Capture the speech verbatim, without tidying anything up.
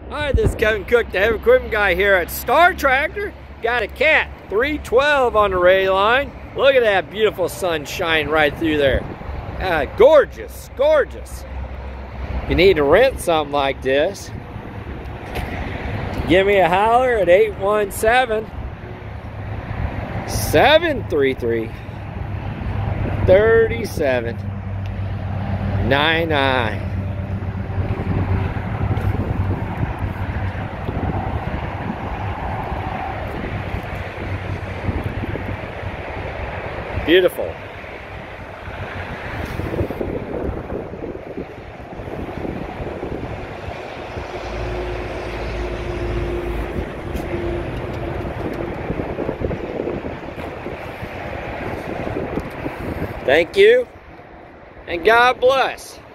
Hi, this is Kevin Cook, the heavy equipment guy here at Star Tractor. Got a Cat three twelve on the radio line. Look at that beautiful sun shining right through there. Uh, gorgeous, gorgeous. If you need to rent something like this, give me a holler at eight one seven, seven three three, three seven nine nine. Beautiful. Thank you, and God bless.